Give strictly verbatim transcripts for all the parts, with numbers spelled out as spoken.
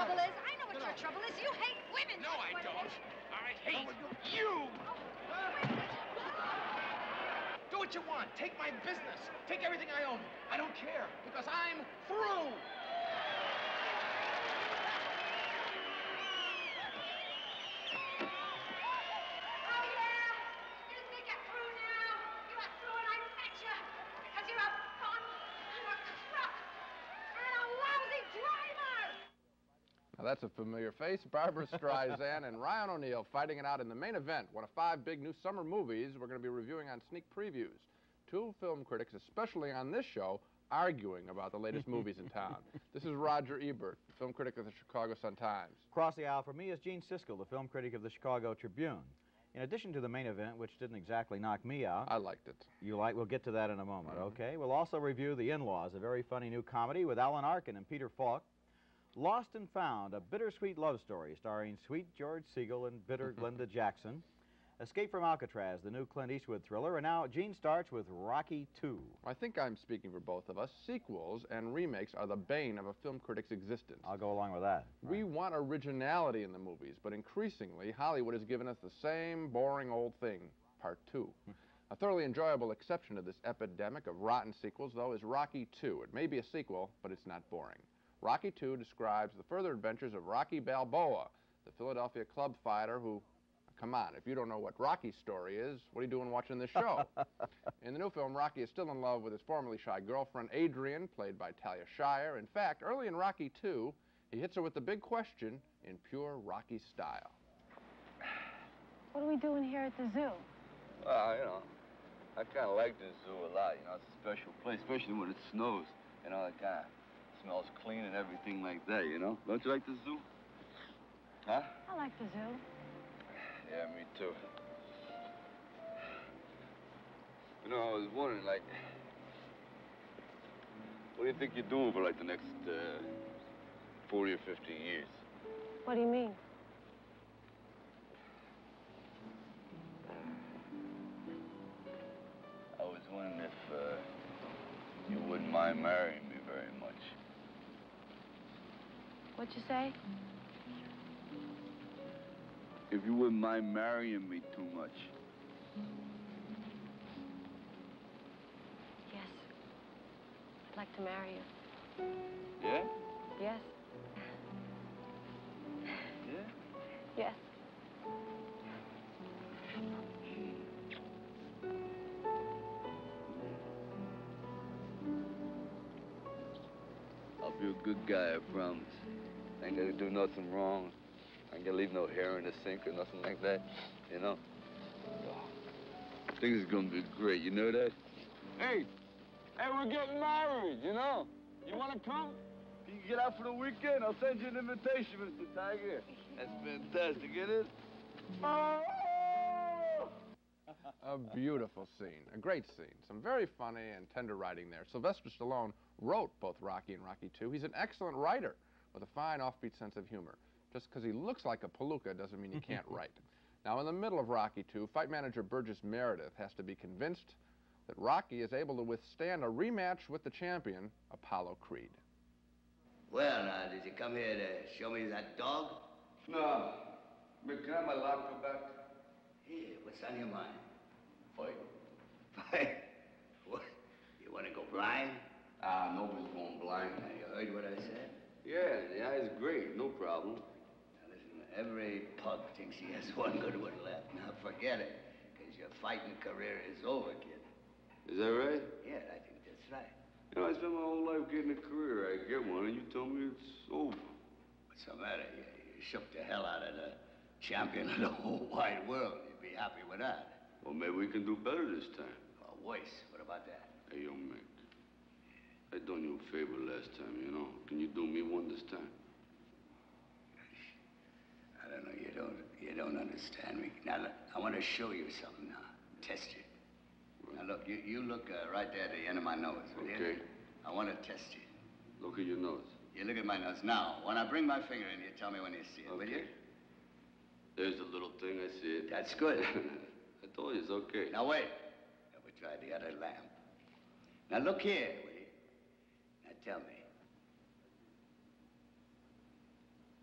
trouble is. I know what your trouble is. You hate women. No, I don't. I hate you. Do what you want. Take my business. Take everything I own. I don't care, because I'm through. Now that's a familiar face. Barbara Streisand and Ryan O'Neal fighting it out in the main event, one of five big new summer movies we're going to be reviewing on Sneak Previews. Two film critics, especially on this show, arguing about the latest movies in town. This is Roger Ebert, film critic of the Chicago Sun-Times. Across the aisle for me is Gene Siskel, the film critic of the Chicago Tribune. In addition to the main event, which didn't exactly knock me out. I liked it. You like? We'll get to that in a moment, Mm-hmm. okay? We'll also review The In-Laws, a very funny new comedy with Alan Arkin and Peter Falk. Lost and Found, a bittersweet love story starring sweet George Segal and bitter Glenda Jackson. Escape from Alcatraz, the new Clint Eastwood thriller. And now Gene starts with Rocky two. I think I'm speaking for both of us. Sequels and remakes are the bane of a film critic's existence. I'll go along with that. We Right. want originality in the movies, but increasingly, Hollywood has given us the same boring old thing, part two. A thoroughly enjoyable exception to this epidemic of rotten sequels, though, is Rocky two. It may be a sequel, but it's not boring. Rocky two describes the further adventures of Rocky Balboa, the Philadelphia club fighter who, come on, if you don't know what Rocky's story is, what are you doing watching this show? In the new film, Rocky is still in love with his formerly shy girlfriend, Adrian, played by Talia Shire. In fact, early in Rocky two, he hits her with the big question in pure Rocky style. What are we doing here at the zoo? Well, you know, I kind of like the zoo a lot. You know, it's a special place, especially when it snows. You know, it kind of smells clean and everything like that, you know? Don't you like the zoo? Huh? I like the zoo. Yeah, me too. You know, I was wondering, like, what do you think you're doing for, like, the next uh, forty or fifty years? What do you mean? I was wondering if uh, you wouldn't mind marrying me very much. What'd you say? If you wouldn't mind marrying me too much. Yes. I'd like to marry you. Yeah? Yes. Yeah? Yes. I'll be a good guy, I promise. I ain't gonna do nothing wrong. I ain't gonna leave no hair in the sink or nothing like that, you know? Things are gonna be great, you know that? Hey, hey, we're getting married, you know? You wanna come? Can you get out for the weekend? I'll send you an invitation, Mister Tiger. That's fantastic, isn't it? Oh! A beautiful scene, a great scene. Some very funny and tender writing there. Sylvester Stallone wrote both Rocky and Rocky two. He's an excellent writer with a fine offbeat sense of humor. Just because he looks like a palooka doesn't mean he can't write. Now, in the middle of Rocky two, fight manager Burgess Meredith has to be convinced that Rocky is able to withstand a rematch with the champion, Apollo Creed. Well, now, did you come here to show me that dog? No. But can I have my laptop back? Here, what's on your mind? Fight. Fight? What? You want to go blind? Ah, nobody's going blind. Now, you heard what I said? Yeah, the eye's great, no problem. Now, listen, every pug thinks he has one good one left. Now, forget it, because your fighting career is over, kid. Is that right? Yeah, I think that's right. You know, I spent my whole life getting a career. I get one, and you tell me it's over. What's the matter? You, you shook the hell out of the champion of the whole wide world. You'd be happy with that. Well, maybe we can do better this time. Well, worse. What about that? Hey, yo, Mick. I done you a favor last time, you know. Can you do me one this time? I don't know. You don't. You don't understand me. Now, look, I want to show you something now. Test you. Right. Now, look. You you look uh, right there at the end of my nose. Will Okay. You? I want to test you. Look at your nose. You look at my nose now. When I bring my finger in, you tell me when you see it. Okay. Will you? There's the little thing. I see it. That's good. I told you it's okay. Now wait. Now we try the other lamp. Now look here, will you? Now tell me.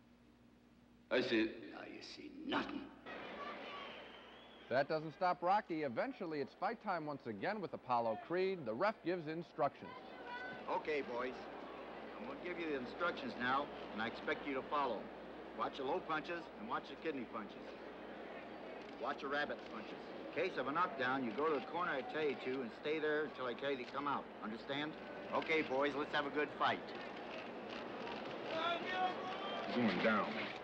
I see it. Now you see nothing. That doesn't stop Rocky. Eventually, it's fight time once again with Apollo Creed. The ref gives instructions. Okay, boys. I'm going to give you the instructions now, and I expect you to follow 'em. Watch the low punches and watch the kidney punches. Watch the rabbit punches. In case of a knockdown, you go to the corner I tell you to and stay there until I tell you to come out. Understand? Okay, boys, let's have a good fight. Zooming down.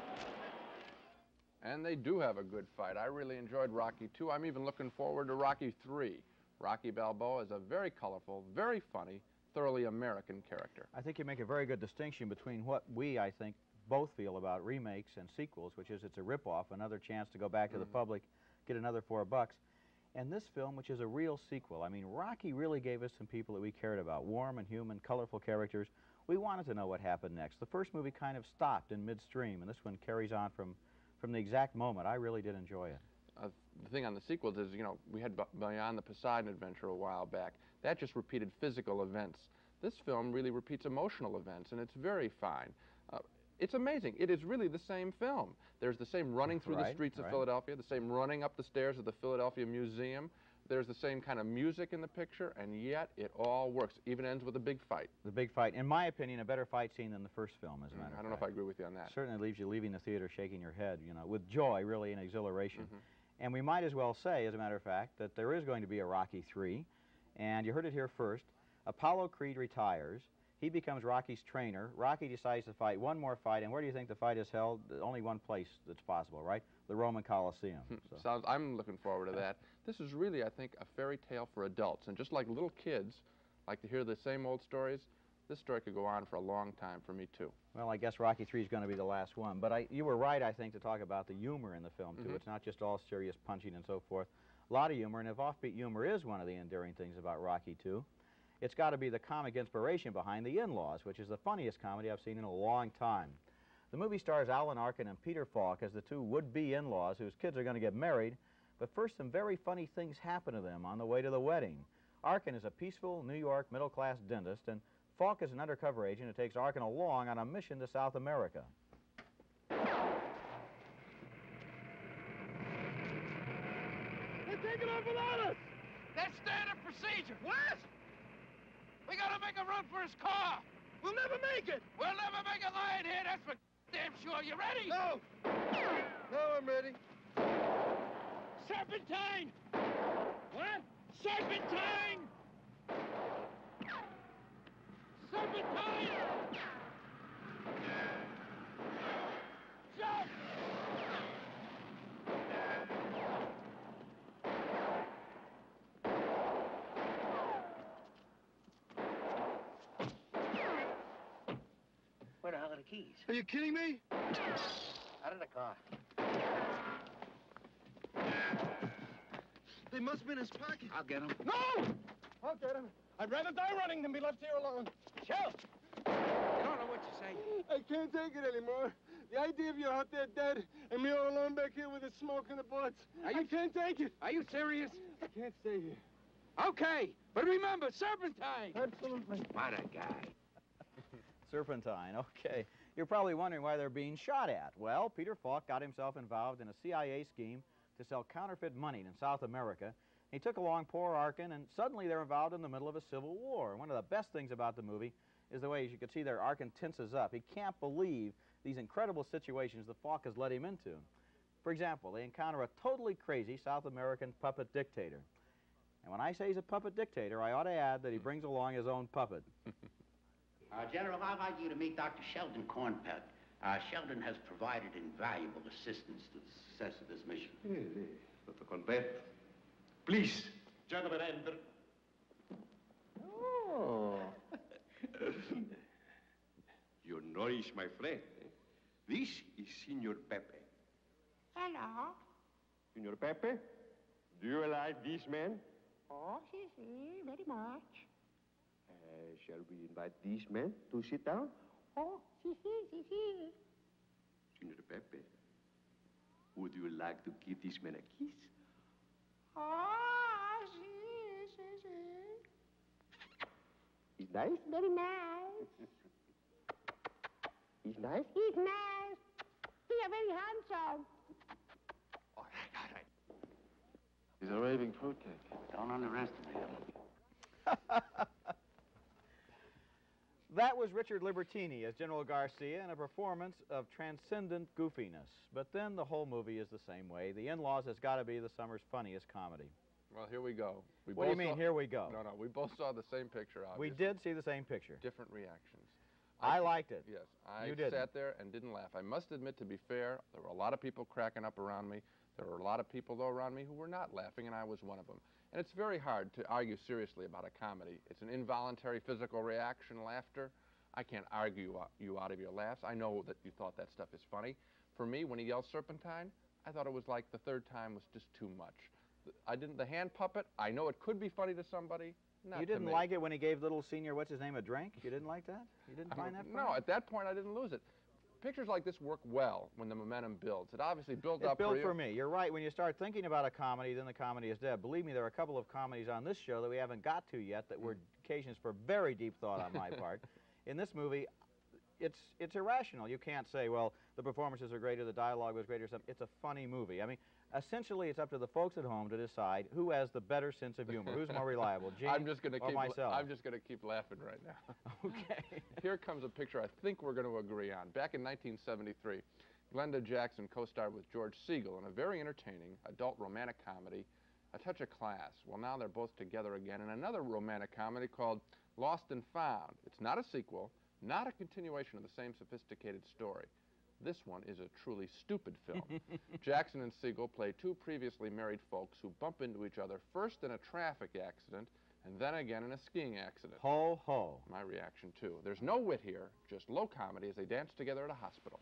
And they do have a good fight. I really enjoyed Rocky two. I'm even looking forward to Rocky three. Rocky Balboa is a very colorful, very funny, thoroughly American character. I think you make a very good distinction between what we, I think, both feel about remakes and sequels, which is it's a ripoff, another chance to go back to Mm-hmm. the public, get another four bucks. And this film, which is a real sequel, I mean, Rocky really gave us some people that we cared about, warm and human, colorful characters. We wanted to know what happened next. The first movie kind of stopped in midstream, and this one carries on from, from the exact moment. I really did enjoy it. Uh, the thing on the sequels is, you know, we had B- Beyond the Poseidon Adventure a while back. That just repeated physical events. This film really repeats emotional events, and it's very fine. Uh, it's amazing. It is really the same film. There's the same running through Right, the streets of right. Philadelphia, the same running up the stairs of the Philadelphia Museum. There's the same kind of music in the picture, and yet it all works. Even ends with a big fight. The big fight, in my opinion, a better fight scene than the first film, as a matter I of don't know if fact. I agree with you on that. Certainly leaves you leaving the theater shaking your head, you know, with joy, really, and exhilaration. Mhm. And we might as well say, as a matter of fact, that there is going to be a Rocky three, and you heard it here first. Apollo Creed retires. He becomes Rocky's trainer. Rocky decides to fight one more fight, and where do you think the fight is held? Only one place that's possible, right? The Roman Coliseum. So. Sounds, I'm looking forward to that. This is really, I think, a fairy tale for adults. And just like little kids like to hear the same old stories, this story could go on for a long time for me, too. Well, I guess Rocky three is going to be the last one. But I, you were right, I think, to talk about the humor in the film, too. Mhm. It's not just all serious punching and so forth. A lot of humor, and if offbeat humor is one of the endearing things about Rocky two, it's got to be the comic inspiration behind The In-Laws, which is the funniest comedy I've seen in a long time. The movie stars Alan Arkin and Peter Falk as the two would-be in-laws whose kids are going to get married, but first some very funny things happen to them on the way to the wedding. Arkin is a peaceful New York middle-class dentist, and Falk is an undercover agent who takes Arkin along on a mission to South America. They're taking off without us! That's standard procedure. What? We gotta make a run for his car. We'll never make it. We'll never make it lying here, that's for damn sure. You ready? No. No, I'm ready. Serpentine! What? Serpentine! Serpentine! Jump! Where the hell are the keys? Are you kidding me? Out of the car. They must have been in his pocket. I'll get them. No! I'll get him. I'd rather die running than be left here alone. Shoot! You don't know what you're saying. I can't take it anymore. The idea of you out there dead and me all alone back here with the smoke and the bullets. Are you- I can't take it. Are you serious? I can't stay here. Okay, but remember, Serpentine! Absolutely. What a guy. Serpentine, okay. You're probably wondering why they're being shot at. Well, Peter Falk got himself involved in a C I A scheme to sell counterfeit money in South America. He took along poor Arkin, and suddenly they're involved in the middle of a civil war. And one of the best things about the movie is the way, as you can see there, Arkin tenses up. He can't believe these incredible situations that Falk has led him into. For example, they encounter a totally crazy South American puppet dictator. And when I say he's a puppet dictator, I ought to add that he brings along his own puppet. Uh, General, I'd like you to meet Doctor Sheldon Cornpelt. Uh, Sheldon has provided invaluable assistance to the success of this mission. Really? Doctor Cornpelt. Please, gentlemen, enter. Oh. Your nourish, my friend. This is Senor Pepe. Hello. Senor Pepe, do you like this man? Oh, si, si, very much. Uh, shall we invite this man to sit down? Oh, si, si, si, si. Senor Pepe, would you like to give this man a kiss? Oh, si, si, si. He's nice? Very nice. He's nice? He's nice. He is very handsome. He's a raving fruitcake. Don't underestimate him. That was Richard Libertini as General Garcia in a performance of transcendent goofiness. But then the whole movie is the same way. The In-Laws has got to be the summer's funniest comedy. Well, here we go. We What do you both mean, saw- here we go? No, no, we both saw the same picture, We obviously. did see the same picture. Different reactions. I liked it. Yes, I You didn't. sat there and didn't laugh. I must admit, to be fair, there were a lot of people cracking up around me. There were a lot of people, though, around me who were not laughing, and I was one of them. And it's very hard to argue seriously about a comedy. It's an involuntary physical reaction, laughter. I can't argue you out of your laughs. I know that you thought that stuff is funny. For me, when he yelled Serpentine, I thought it was like the third time was just too much. I didn't, the hand puppet, I know it could be funny to somebody. Not You to didn't me. like it when he gave little senior, what's his name, a drink? You didn't like that? You didn't I find mean, that funny? No, at that point I didn't lose it. Pictures like this work well when the momentum builds. It obviously built It up built for you. for me. You're right. When you start thinking about a comedy, then the comedy is dead. Believe me, there are a couple of comedies on this show that we haven't got to yet that were occasions for very deep thought on my part. In this movie, it's it's irrational. You can't say, well, the performances are greater, the dialogue was greater. Something. It's a funny movie. I mean, essentially, it's up to the folks at home to decide who has the better sense of humor, who's more reliable, Gene I'm just gonna or keep. myself. I'm just going to keep laughing right now. Okay. Here comes a picture I think we're going to agree on. Back in nineteen seventy-three, Glenda Jackson co-starred with George Segal in a very entertaining adult romantic comedy, A Touch of Class. Well, now they're both together again in another romantic comedy called Lost and Found. It's not a sequel, not a continuation of the same sophisticated story. This one is a truly stupid film. Jackson and Segal play two previously married folks who bump into each other first in a traffic accident and then again in a skiing accident. Ho, ho. My reaction, too. There's no wit here, just low comedy as they dance together at a hospital.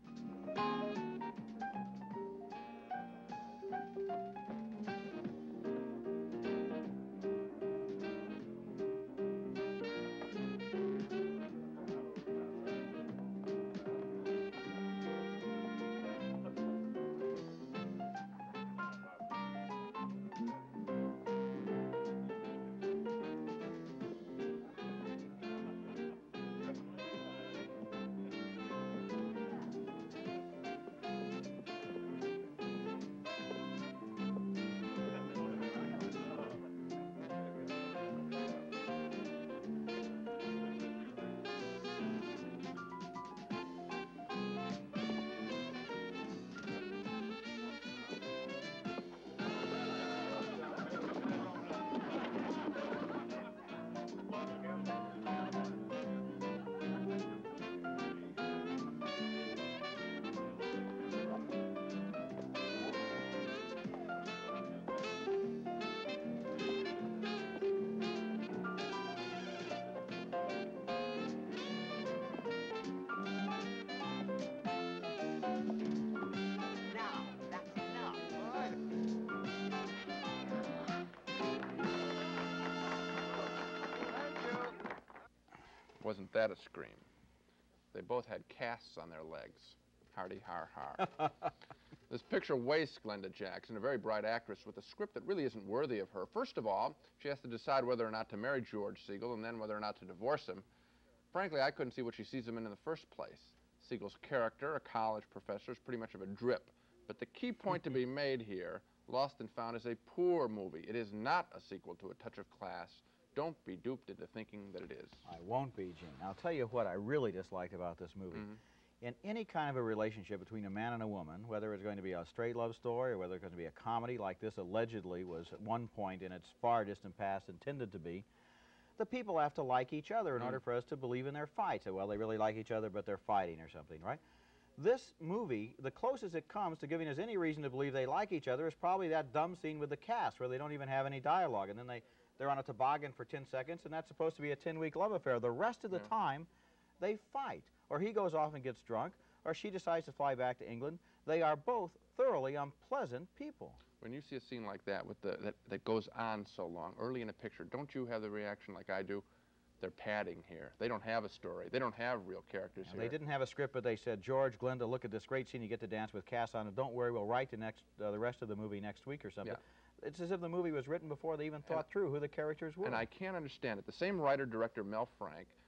Wasn't that a scream? They both had casts on their legs. Hardy har har. This picture wastes Glenda Jackson, a very bright actress with a script that really isn't worthy of her. First of all, she has to decide whether or not to marry George Segal and then whether or not to divorce him. Frankly, I couldn't see what she sees him in in the first place. Segal's character, a college professor, is pretty much of a drip. But the key point to be made here, Lost and Found is a poor movie. It is not a sequel to A Touch of Class. Don't be duped into thinking that it is. I won't be, Gene. I'll tell you what I really disliked about this movie. Mm-hmm. In any kind of a relationship between a man and a woman, whether it's going to be a straight love story or whether it's going to be a comedy like this allegedly was at one point in its far distant past intended to be, the people have to like each other in Mm. order for us to believe in their fights. So, well, they really like each other, but they're fighting or something, right? This movie, the closest it comes to giving us any reason to believe they like each other is probably that dumb scene with the cast where they don't even have any dialogue, and then they, they're on a toboggan for ten seconds, and that's supposed to be a ten-week love affair. The rest of the Yeah. time, they fight. Or he goes off and gets drunk, or she decides to fly back to England. They are both thoroughly unpleasant people. When you see a scene like that, with the, that, that goes on so long, early in a picture, don't you have the reaction like I do? They're padding here. They don't have a story. They don't have real characters Now, here. they didn't have a script, but they said, George, Glenda, look at this great scene. You get to dance with Cass on it. Don't worry, we'll write the, next, uh, the rest of the movie next week or something. Yeah. It's as if the movie was written before they even thought And- through who the characters were. And I can't understand it. The same writer-director, Mel Frank,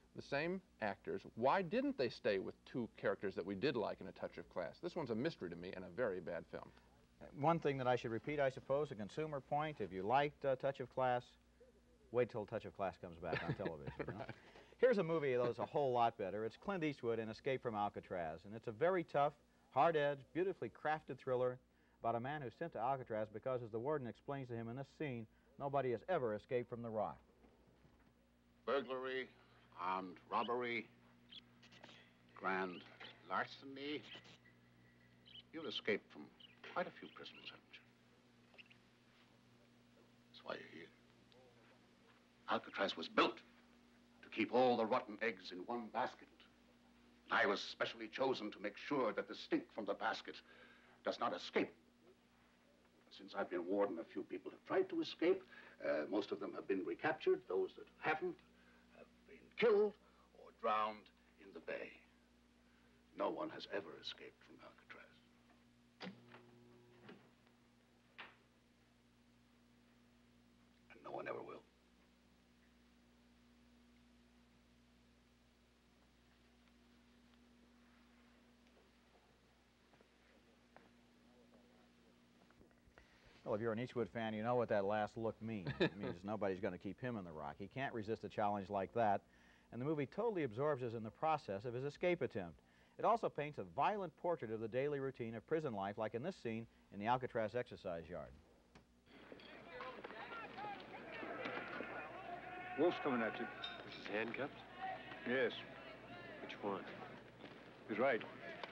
The same actors, why didn't they stay with two characters that we did like in A Touch of Class? This one's a mystery to me and a very bad film. One thing that I should repeat, I suppose, a consumer point, if you liked uh, Touch of Class, wait till Touch of Class comes back on television. You know? Here's a movie that's a whole lot better. It's Clint Eastwood in Escape from Alcatraz, and it's a very tough, hard-edged, beautifully crafted thriller about a man who's sent to Alcatraz because, as the warden explains to him in this scene, nobody has ever escaped from the rock. Burglary, armed robbery, grand larceny. You've escaped from quite a few prisons, haven't you? That's why you're here. Alcatraz was built to keep all the rotten eggs in one basket. And I was specially chosen to make sure that the stink from the basket does not escape. Since I've been warden, a few people have tried to escape. Uh, most of them have been recaptured. Those that haven't have been killed or drowned in the bay. No one has ever escaped from Alcatraz. And no one ever will. Well, if you're an Eastwood fan, you know what that last look means. It means nobody's going to keep him in the rock. He can't resist a challenge like that, and the movie totally absorbs us in the process of his escape attempt. It also paints a violent portrait of the daily routine of prison life, like in this scene in the Alcatraz exercise yard. Wolf's coming at you. Is he handcuffed? Yes. Which one? He's right.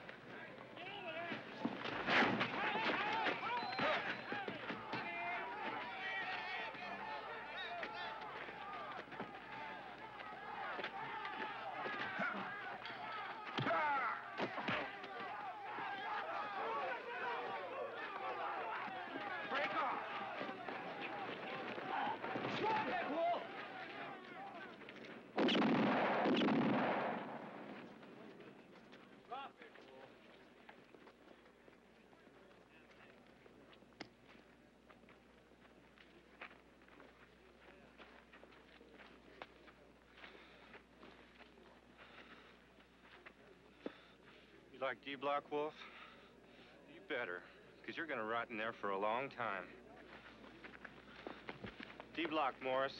You like D-Block, Wolf? You better, because you're going to rot in there for a long time. D-Block, Morris.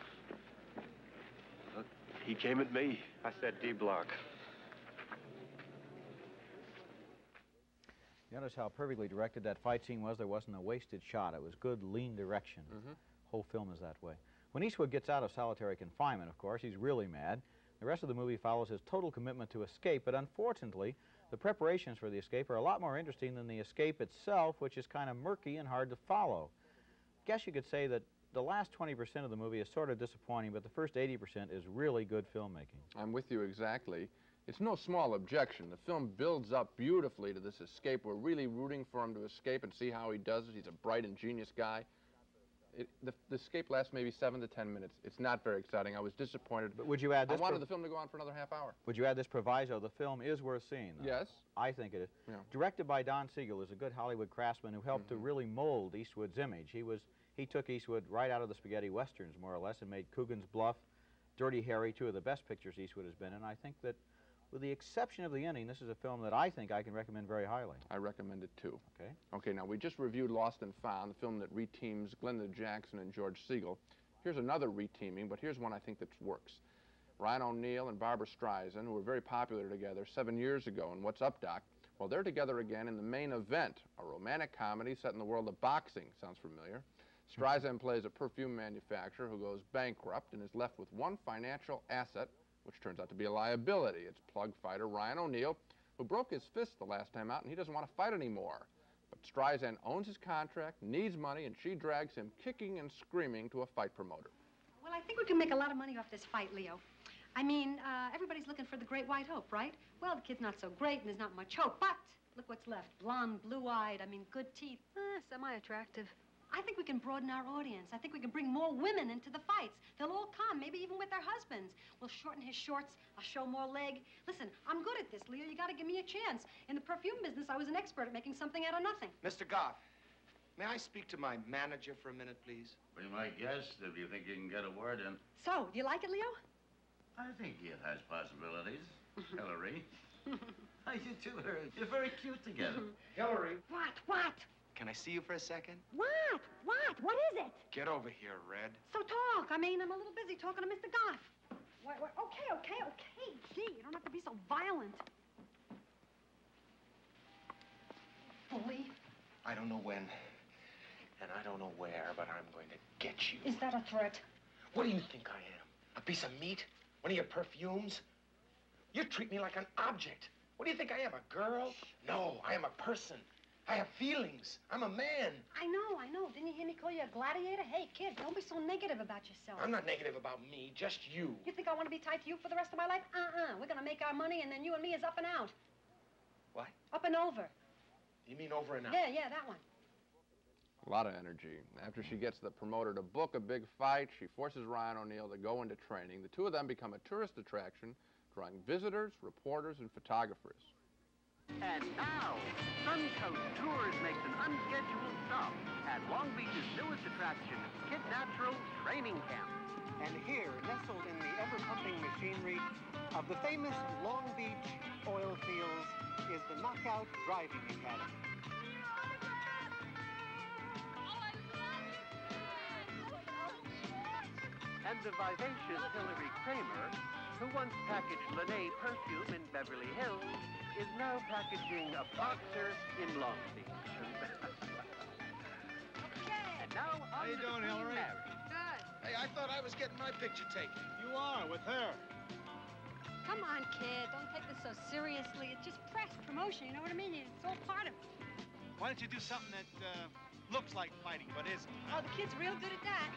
Uh, he came at me. I said D-Block. You notice how perfectly directed that fight scene was? There wasn't a wasted shot. It was good, lean direction. Mm-hmm. Whole film is that way. When Eastwood gets out of solitary confinement, of course, he's really mad. The rest of the movie follows his total commitment to escape, but unfortunately, the preparations for the escape are a lot more interesting than the escape itself, which is kind of murky and hard to follow. Guess you could say that the last twenty percent of the movie is sort of disappointing, but the first eighty percent is really good filmmaking. I'm with you exactly. It's no small objection. The film builds up beautifully to this escape. We're really rooting for him to escape and see how he does it. He's a bright, ingenious guy. It, the, the escape lasts maybe seven to ten minutes. It's not very exciting. I was disappointed. But would you add this? I wanted the film to go on for another half hour. Would you add this proviso? The film is worth seeing, though. Yes. I think it is. Yeah. Directed by Don Siegel, who's a good Hollywood craftsman who helped Mm-hmm. to really mold Eastwood's image. He was he took Eastwood right out of the spaghetti westerns, more or less, and made Coogan's Bluff, Dirty Harry, two of the best pictures Eastwood has been in. I think that, with the exception of the ending, this is a film that I think I can recommend very highly. I recommend it too. Okay. Okay, now we just reviewed Lost and Found, the film that reteams Glenda Jackson and George Siegel. Here's another reteaming, but here's one I think that works. Ryan O'Neal and Barbara Streisand, who were very popular together seven years ago in What's Up, Doc? Well, they're together again in The Main Event, a romantic comedy set in the world of boxing. Sounds familiar. Streisand plays a perfume manufacturer who goes bankrupt and is left with one financial asset, which turns out to be a liability. It's plug fighter Ryan O'Neal, who broke his fist the last time out, and he doesn't want to fight anymore. But Streisand owns his contract, needs money, and she drags him kicking and screaming to a fight promoter. Well, I think we can make a lot of money off this fight, Leo. I mean, uh, everybody's looking for the great white hope, right? Well, the kid's not so great, and there's not much hope, but look what's left. Blonde, blue-eyed, I mean, good teeth. Eh, semi-attractive. I think we can broaden our audience. I think we can bring more women into the fights. They'll all come, maybe even with their husbands. We'll shorten his shorts. I'll show more leg. Listen, I'm good at this, Leo. You gotta give me a chance. In the perfume business, I was an expert at making something out of nothing. Mister Goff, may I speak to my manager for a minute, please? Be my guest if you think you can get a word in. So, do you like it, Leo? I think he has possibilities, Hillary. I do too, Hillary. You're very cute together. Hillary. What? What? Can I see you for a second? What? What? What is it? Get over here, Red. So talk. I mean, I'm a little busy talking to Mister Goff. What, what? Okay, okay, okay. Gee, you don't have to be so violent. Bully. I don't know when, and I don't know where, but I'm going to get you. Is that a threat? What do you think I am? A piece of meat? One of your perfumes? You treat me like an object. What do you think I am, a girl? No, I am a person. I have feelings. I'm a man. I know, I know. Didn't you hear me call you a gladiator? Hey, kid, don't be so negative about yourself. I'm not negative about me, just you. You think I want to be tied to you for the rest of my life? Uh-uh. We're going to make our money, and then you and me is up and out. What? Up and over. You mean over and out? Yeah, yeah, that one. A lot of energy. After she gets the promoter to book a big fight, she forces Ryan O'Neal to go into training. The two of them become a tourist attraction, drawing visitors, reporters, and photographers. And now, Suncoast Tours makes an unscheduled stop at Long Beach's newest attraction, Kid Natural Training Camp. And here, nestled in the ever-pumping machinery of the famous Long Beach oil fields, is the Knockout Driving Academy. And the vivacious Hillary Kramer, who once packaged Lene perfume in Beverly Hills, is now packaging a boxer in Long Beach. And now, How you doing, Hillary? Good. Hey, I thought I was getting my picture taken. You are, with her. Come on, kid. Don't take this so seriously. It's just press, promotion, you know what I mean? It's all part of it. Why don't you do something that uh, looks like fighting, but isn't? Oh, the kid's real good at that.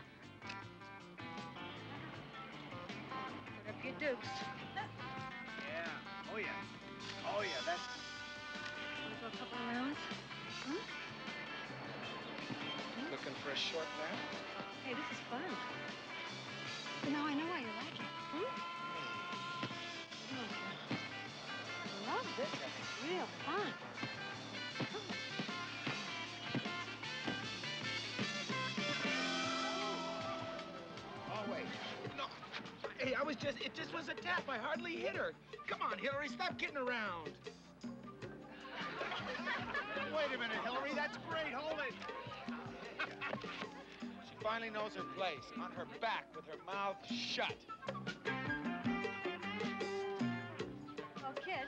Put up your dukes. Yeah. Oh, yeah. Oh, yeah, that's... Want to go a couple of rounds? Hmm? Looking for a short nap? Hey, this is fun. Now I know why you like it. Hmm? I love this. It's real fun. Oh, wait. No. Hey, I was just, it just was a tap. I hardly hit her. Come on, Hillary, stop kidding around. Wait a minute, Hillary. That's great. Hold it. She finally knows her place, on her back with her mouth shut. Well, kid,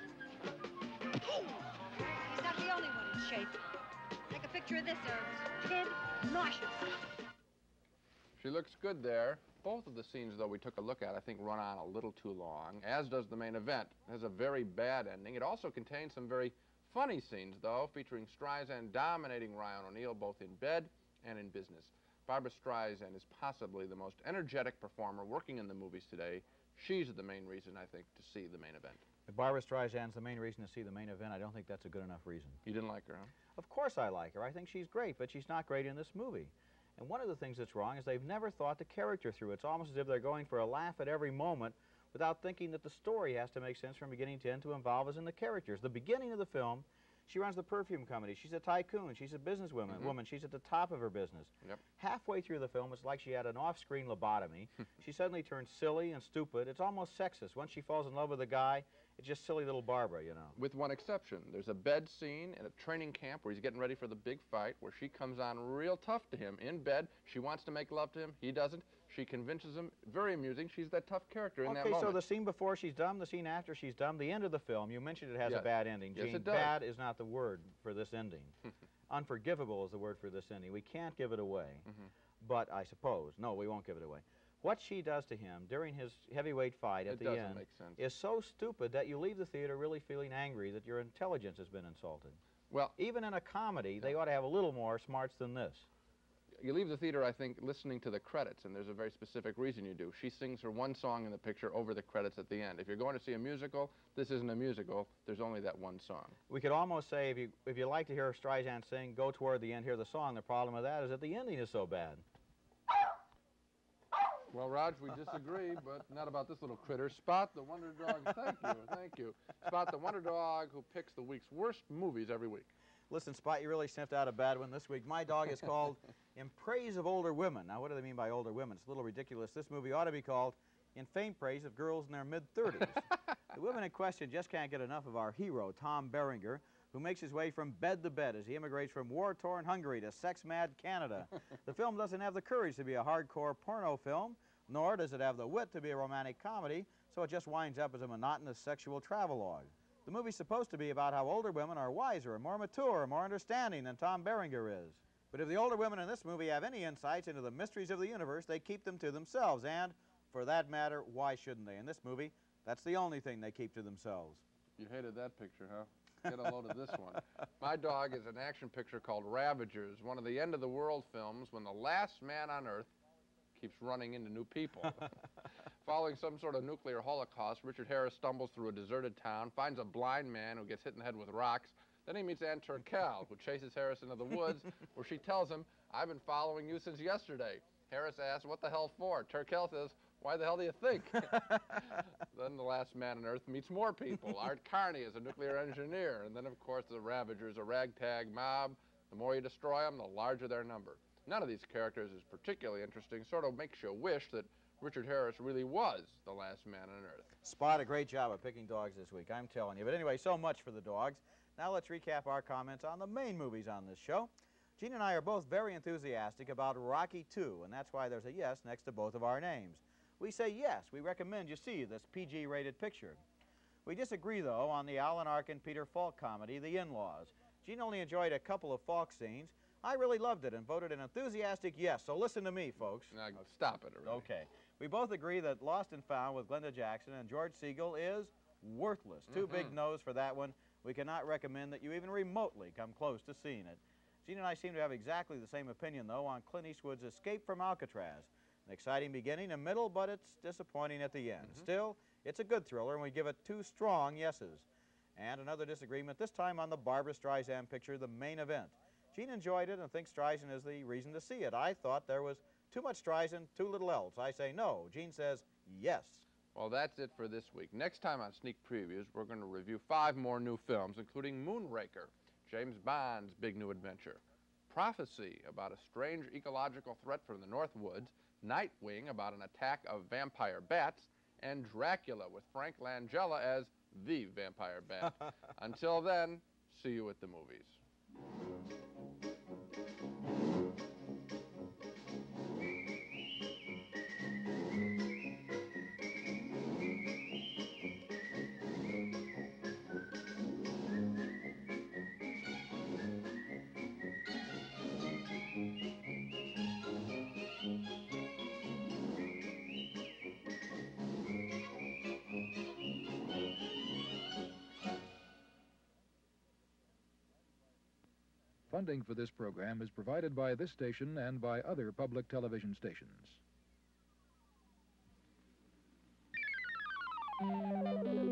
he's not the only one in shape. Take a picture of this, Ernest. Kid, nauseous. She looks good there. Both of the scenes, though, we took a look at, I think, run on a little too long, as does the main event. It has a very bad ending. It also contains some very funny scenes, though, featuring Streisand dominating Ryan O'Neal both in bed and in business. Barbra Streisand is possibly the most energetic performer working in the movies today. She's the main reason, I think, to see the main event. If Barbra Streisand's the main reason to see the main event, I don't think that's a good enough reason. You didn't like her, huh? Of course I like her. I think she's great, but she's not great in this movie. And one of the things that's wrong is they've never thought the character through. It's almost as if they're going for a laugh at every moment without thinking that the story has to make sense from beginning to end to involve us in the characters. The beginning of the film, she runs the perfume company. She's a tycoon. She's a businesswoman. Mm-hmm. woman. She's at the top of her business. Yep. Halfway through the film, it's like she had an off-screen lobotomy. She suddenly turns silly and stupid. It's almost sexist. Once she falls in love with a guy, it's just silly little Barbara, you know. With one exception. There's a bed scene at a training camp where he's getting ready for the big fight, where she comes on real tough to him in bed. She wants to make love to him. He doesn't. She convinces him. Very amusing. She's that tough character in okay, that moment. so the scene before she's dumb, the scene after she's dumb, the end of the film, you mentioned it has Yes. a bad ending. Yes, Gene, it does. bad is not the word for this ending. Unforgivable is the word for this ending. We can't give it away. Mm-hmm. But I suppose, no, we won't give it away. What she does to him during his heavyweight fight at It the doesn't end make sense. is so stupid that you leave the theater really feeling angry that your intelligence has been insulted. Well, even in a comedy, they ought to have a little more smarts than this. You leave the theater, I think, listening to the credits, and there's a very specific reason you do. She sings her one song in the picture over the credits at the end. If you're going to see a musical, this isn't a musical. There's only that one song. We could almost say, if you, if you like to hear Streisand sing, go toward the end, hear the song. The problem with that is that the ending is so bad. Well, Raj, we disagree, but not about this little critter. Spot the Wonder Dog. Thank you, thank you. Spot the Wonder Dog who picks the week's worst movies every week. Listen, Spot, you really sniffed out a bad one this week. My dog is called In Praise of Older Women. Now, what do they mean by older women? It's a little ridiculous. This movie ought to be called in faint praise of girls in their mid-thirties. The women in question just can't get enough of our hero, Tom Berenger, who makes his way from bed to bed as he immigrates from war-torn Hungary to sex-mad Canada. The film doesn't have the courage to be a hardcore porno film, nor does it have the wit to be a romantic comedy, so it just winds up as a monotonous sexual travelogue. The movie's supposed to be about how older women are wiser and more mature and more understanding than Tom Berenger is. But if the older women in this movie have any insights into the mysteries of the universe, they keep them to themselves, and, for that matter, why shouldn't they? In this movie, that's the only thing they keep to themselves. You hated that picture, huh? Get a load of this one. My Dog is an action picture called Ravagers, one of the end-of-the-world films when the last man on Earth keeps running into new people. Following some sort of nuclear holocaust, Richard Harris stumbles through a deserted town, finds a blind man who gets hit in the head with rocks. Then he meets Ann Turkel, who chases Harris into the woods, where she tells him, "I've been following you since yesterday." Harris asks, "What the hell for?" Turkel says, "Why the hell do you think?" Then the last man on Earth meets more people. Art Carney is a nuclear engineer. And then, of course, the Ravagers, a ragtag mob. The more you destroy them, the larger their number. None of these characters is particularly interesting. Sort of makes you wish that Richard Harris really was the last man on Earth. Spot, a great job of picking dogs this week, I'm telling you. But anyway, so much for the dogs. Now let's recap our comments on the main movies on this show. Gene and I are both very enthusiastic about Rocky two, and that's why there's a yes next to both of our names. We say yes, we recommend you see this P G rated picture. We disagree, though, on the Alan Arkin Peter Falk comedy, The In-Laws. Gene only enjoyed a couple of Falk scenes. I really loved it and voted an enthusiastic yes, so listen to me, folks. Now, stop it already. Okay. We both agree that Lost and Found with Glenda Jackson and George Segal is worthless. Two Mm-hmm. big no's for that one. We cannot recommend that you even remotely come close to seeing it. Gene and I seem to have exactly the same opinion, though, on Clint Eastwood's Escape from Alcatraz. An exciting beginning and middle, but it's disappointing at the end. Mm-hmm. Still, it's a good thriller, and we give it two strong yeses. And another disagreement, this time on the Barbra Streisand picture, The Main Event. Gene enjoyed it and thinks Streisand is the reason to see it. I thought there was too much Streisand, too little else. I say no. Gene says yes. Well, that's it for this week. Next time on Sneak Previews, we're going to review five more new films, including Moonraker, James Bond's big new adventure, Prophecy, about a strange ecological threat from the North Woods, Nightwing, about an attack of vampire bats, and Dracula with Frank Langella as the vampire bat. Until then, see you at the movies. Funding for this program is provided by this station and by other public television stations.